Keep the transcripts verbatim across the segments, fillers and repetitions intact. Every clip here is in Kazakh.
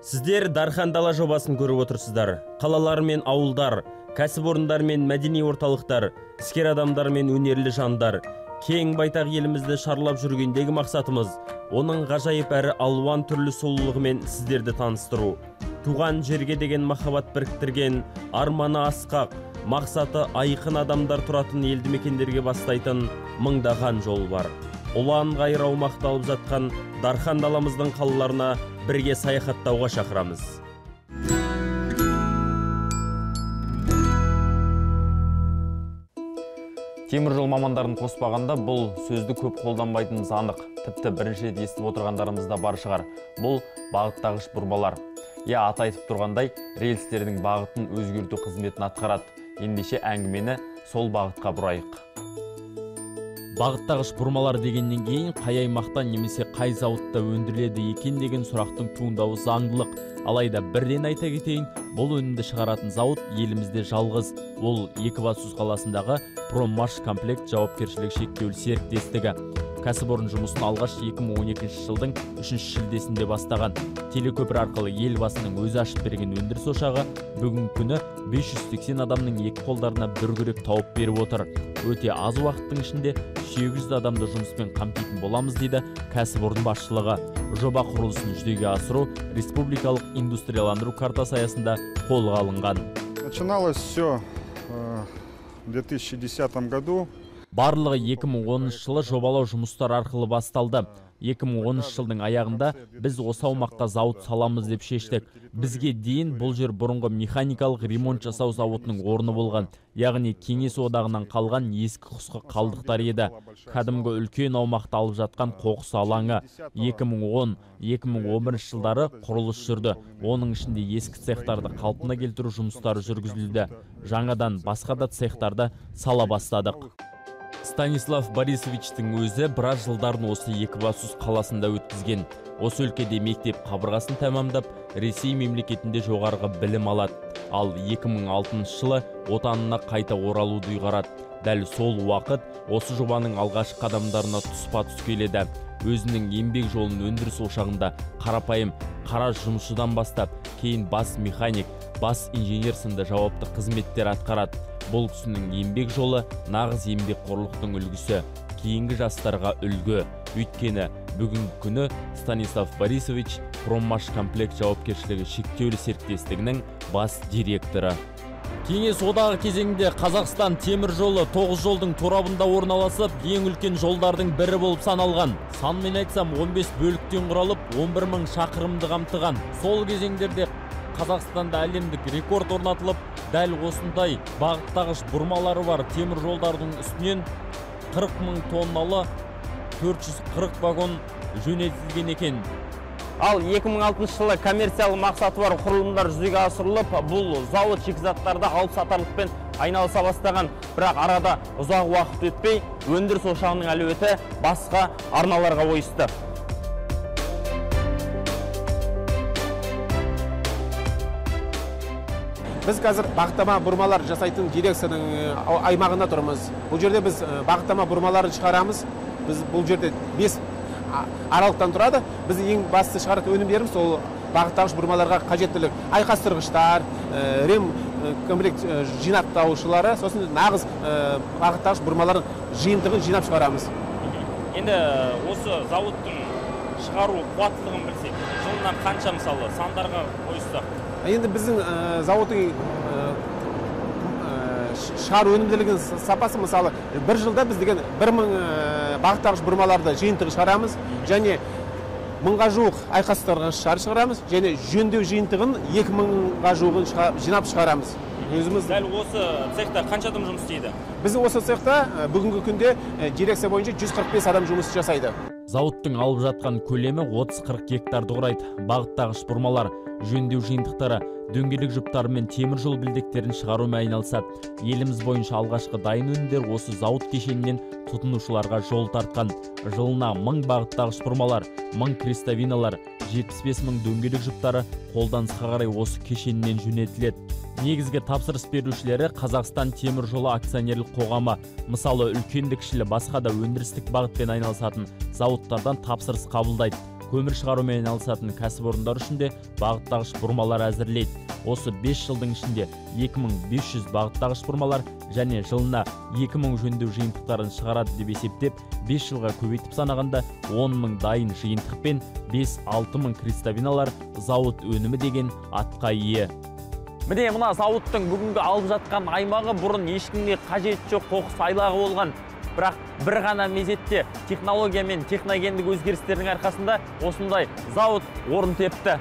Сіздер Дархан Дала жобасын көріп отырсыздар. Қалалар мен ауылдар, кәсіпорындар мен мәдени орталықтар, іскер адамдар мен өнерлі жандар. Кең байтақ елімізді шарлап жүргендегі мақсатымыз оның ғажайып әрі алуан түрлі сұлулығымен сіздерді таныстыру. Туған жерге деген махаббат біріктірген, арманы асқақ, мақсаты айқын адамдар тұратын елді мекендерге бастайтын мыңдаған жол бар. Ұлан ғайыр аумақты алып жатқан Дархан Даламыздың қалаларына бірге саяхаттауға шақырамыз. Темір жол мамандарын қоспағанда бұл сөзді көп қолданбайтынымыз анық. Тіпті бірінші рет естіп отырғандарымыз да бар шығар. Бұл бағыттағыш бұрмалар. Я аты айтып тұрғандай, рельстердің бағытын өзгерту қызметін атқарады. Ендеше әңгімені сол бағытқа бұрайық. Бағыттағыш бұрмалар дегеннен кейін қай аймақта немесе қай зауытта өндіріледі екен деген сұрақтың туындауы заңдылық. Алайда бірден айта кетейін, бұл өнімді шығаратын зауыт елімізде жалғыз. Ол Екібастұз қаласындағы Проммаш комплект жауапкершілігі шектеулі серіктестігі. Кәсіпорын жұмысын алғаш екі мың он екінші жылдың үшінші шілдесінде бастаған. Телекөпір арқылы елбасының өзі ашып берген өндіріс ошағы бүгінгі күні бес жүз сексен адамның екі қолдарына бір күрек тауып беріп отыр. Өте аз уақыттың ішінде сегіз жүз адамды жұмыспен қамтитын боламыз дейді кәсіпорын басшылығы. Жоба құрылысын жүзеге асыру республикалық индустрияландыру картасы аясында қолға алынған. Начиналось все в две тысячи десятом году. Барлығы екі мың оныншы жылы жобалау жұмыстар арқылы басталды. екі мың оныншы жылдың аяғында біз осы аумаққа зауыт саламыз деп шештік. Бізге дейін бұл жер бұрынғы механикалық ремонт жасау зауытының орны болған. Яғни Кеңес одағынан қалған ескі құсқы қалдықтар еді. Кәдімгі үлкен аумақты алып жатқан қоқыс алаңы. екі мың он - екі мың он бірінші жылдары құрылыс жүрді. Оның ішінде ескі цехтарды қалпына келтіру жұмыстары жүргізілді. Жаңадан басқа да цехтарды сала бастадық. Станислав Борисовичтің өзі біраз жылдарын осы Екібастұз қаласында өткізген. Осы өлкеде мектеп қабырғасын тәмамдап, Ресей мемлекетінде жоғарғы білім алады. Ал екі мың алтыншы жылы отанына қайта оралуды ұйғарады. Дәл сол уақыт осы жобаның алғашқы қадамдарына тұспа-тұс келеді. Өзінің еңбек жолын өндіріс ошағында қарапайым қара жұмысшыдан бастап, кейін бас механик, бас инженер сынды жауапты қызметтер атқарады. Бұл кісінің еңбек жолы нағыз еңбекқорлықтың үлгісі, кейінгі жастарға үлгі. Өйткені бүгінгі күні Станислав Борисович Проммаш комплект жауапкершілігі шектеулі серіктестігінің бас директоры. Кеңес одағы кезеңінде Қазақстан темір жолы тоғыз жолдың торабында орналасып, ең үлкен жолдардың бірі болып саналған. Санмен айтсам он бес бөліктен құралып, он бір мың шақырымды қамтыған. Сол кезеңдерде Қазақстанда әлемдік рекорд орнатылып, дәл осындай бағыттағыш бұрмалары бар темір жолдардың үстінен қырық мың тонналы төрт жүз қырық вагон жөнелтілген екен. Ал екі мың алтыншы жылы коммерциялық мақсаты бар құрылымдар жүзеге асырылып, бұл зауыт шикізаттарды алып сатарлықпен айналыса бастаған. Бірақ арада ұзақ уақыт өтпей, өндіріс ошағының әлеуеті басқа арналарға ойысты. Біз қазір бағыттама бұрмалар жасайтын дирекцияның аймағында тұрмыз. Бұл жерде біз бағыттама бұрмаларын шығарамыз. Біз бұл жерде бес аралықтан тұрады. Біз ең басты шығаратын өнімдеріміз ол бағыттағыш бұрмаларға қажеттілік. Айқастырғыштар, рем комплект жинақтаушылары, сосын нағыз бағыттағыш бұрмалардың жиынтығын жинап шығарамыз. Енді осы зауыттың шығару қуаттылығын білсек, жылына қанша мысалы сандарға қойсақ? Енді біздің зауыттың шығару өнімділігінің сапасы мысалы бір жылда біз деген бір мың бағыттағыш бұрмаларды жиынтығы шығарамыз, және мыңға жуық айқастырғыштар шығарамыз, және жөндеу жиынтығын екі мыңға жуығын жинап шығарамыз. Дәл осы цехта қанша адам жұмыс істейді? Біздің осы цехта бүгінгі күнде дирекция бойынша жүз қырық бес адам жұмыс жасайды. Зауыттың алып жатқан көлемі отыз қырық гектарды құрайды. Бағыттағыш бұрмалар, жөндеу жиынтықтары, дөңгелек жұптары мен темір жол білдектерін шығарумен айналысады. Еліміз бойынша алғашқы дайын өнімдер осы зауыт кешенінен тұтынушыларға жол тартқан. Жылына мың бағыттағыш бұрмалар, мың крестовиналар, жетпіс бес мың дөңгелек жұптары қолданысқа қарай осы кешенінен жөнелтіледі. Негізгі тапсырыс берушілері Қазақстан темір жолы акционерлік қоғамы. Мысалы, үлкенді кішілі басқа да өндірістік бағытпен айналысатын зауыттардан тапсырыс қабылдайды. көмір шығарумен айналысатын кәсіпорындар үшін де бағыттағыш бұрмалар әзірлейді. Осы бес жылдың ішінде екі мың бес жүз бағыттағыш бұрмалар және жылына екі мың жөндеу жиынтықтарын шығарады деп есептеп, бес жылға көбейтіп санағанда он мың дайын жиынтық пен бес алты мың крестовиналар зауыт өнімі деген атқа ие. Міне мына зауыттың бүгінгі алып жатқан аймағы бұрын ешкімге қажет жоқ қоқыс айлағы болған. Бірақ бір ғана мезетте технология мен техногендік өзгерістердің арқасында осындай зауыт орын тепті.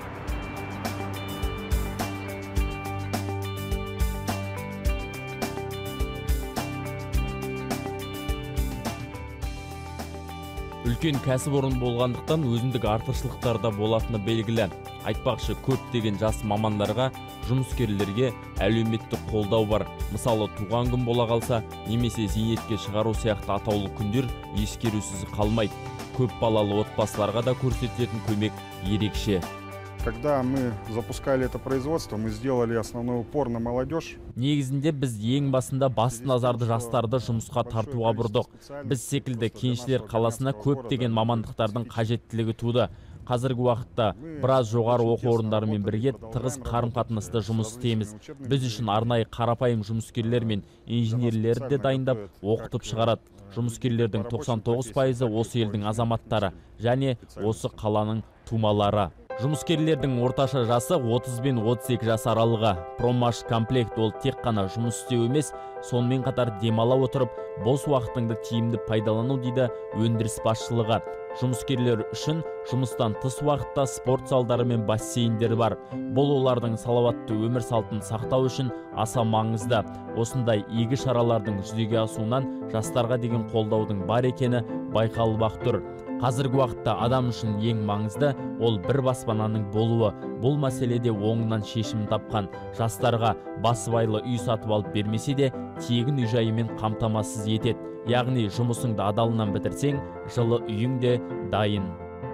Үлкен кәсіпорын болғандықтан өзіндік артықшылықтар да болатыны белгілі. Айтпақшы, көптеген жас мамандарға, жұмыскерлерге әлеуметтік қолдау бар. Мысалы, туған күн бола қалса, немесе зейнетке шығару сияқты атаулы күндер ескерусіз қалмайды. Көп балалы отбасыларға да көрсетілетін көмек ерекше. Когда мы запускали это производство, мы сделали основной упор на молодежь. Негізінде біз ең басында басты назарды жастарды жұмысқа тартуға бұрдық. Біз секілді кеншілер қаласына көптеген мамандықтардың қажеттілігі туды. Қазіргі уақытта біраз жоғары оқу орындарымен бірге тығыз қарым-қатынаста жұмыс істейміз. Біз үшін арнайы қарапайым жұмыскерлер мен инженерлерді де дайындап, оқытып шығарады. Жұмыскерлердің тоқсан тоғыз пайызы осы елдің азаматтары және осы қаланың тумалары. Жұмыскерлердің орташа жасы отыз бен отыз екі жас аралығы. Проммаш комплект ол тек қана жұмыс істеу емес, сонымен қатар демала отырып, бос уақытыңды тиімді пайдалану дейді өндіріс басшылығы. Жұмыскерлер үшін жұмыстан тыс уақытта спорт залдары мен бассейндер бар. Бұл олардың салауатты өмір салтын сақтау үшін аса маңызды. Осындай игі шаралардың жүзеге асуынан жастарға деген қолдаудың бар екені байқалып тұр. Қазіргі уақытта адам үшін ең маңызды ол бір баспананың болуы. Бұл мәселеде оңынан шешім тапқан. Жастарға басыбайлы үй сатып алып бермесе де, тегін үй жайымен қамтамасыз етеді. Яғни жұмысыңды адалынан бітірсең, жылы үйің де дайын.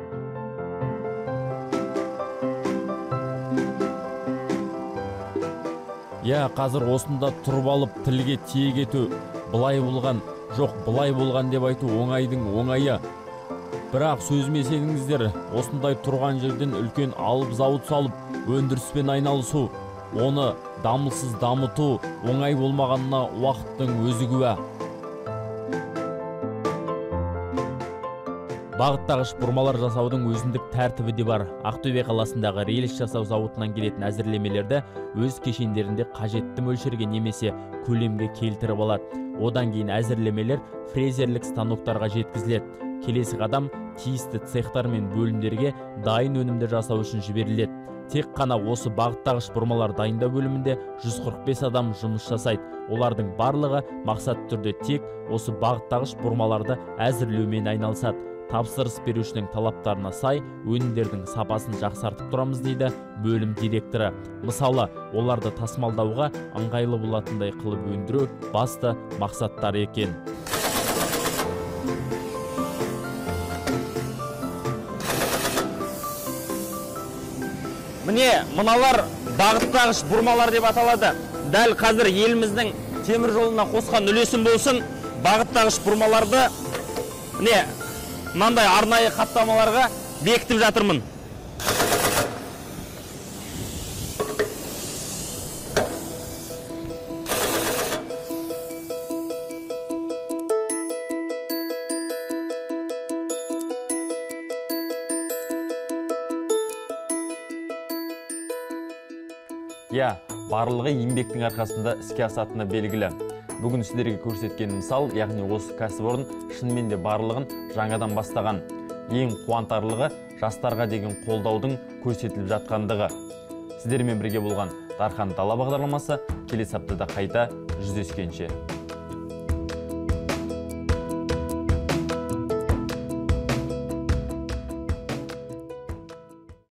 Я, қазір осында тұрып алып тілге тиек ету, былай болған, жоқ былай болған деп айту оңайдың оңайы. Бірақ сөзіме сеніңіздер, осындай тұрған жерден үлкен алып зауыт салып, өндіріспен айналысу, оны дамылсыз дамыту оңай болмағанына уақыттың өзі куә. Бағыттағыш бұрмалар жасаудың өзіндік тәртібі де бар. Ақтөбе қаласындағы рельс жасау зауытынан келетін әзірлемелерді өз кешендерінде қажетті мөлшерге немесе көлемге келтіріп алады. Одан кейін әзірлемелер фрезерлік станоктарға жеткізіледі. Келесі қадам тиісті цехтар мен бөлімдерге дайын өнімді жасау үшін жіберіледі. Тек қана осы бағыттағыш бұрмалар дайындау бөлімінде жүз қырық бес адам жұмыс жасайды. Олардың барлығы мақсат түрде тек осы бағыттағыш бұрмаларды әзірлеумен айналысады. Тапсырыс берушінің талаптарына сай өнімдердің сапасын жақсартып тұрамыз дейді бөлім директоры. Мысалы, оларды тасымалдауға ыңғайлы болатындай қылып өндіру басты мақсаттар екен. Міне, мыналар бағыттағыш бұрмалар деп аталады. Дәл қазір еліміздің темір жолына қосқан үлесім болсын, бағыттағыш бұрмаларды міне мынандай арнайы қаптамаларға бекітіп жатырмын. Я, барлығы еңбектің арқасында іске асатыны белгілі. Бүгін сіздерге көрсеткен мысал, яғни осы кәсіпорын шынымен де барлығын жаңадан бастаған. Ең қуантарлығы жастарға деген қолдаудың көрсетіліп жатқандығы. Сіздермен бірге болған Дархан Дала бағдарламасы келесі аптада қайта жүздескенше.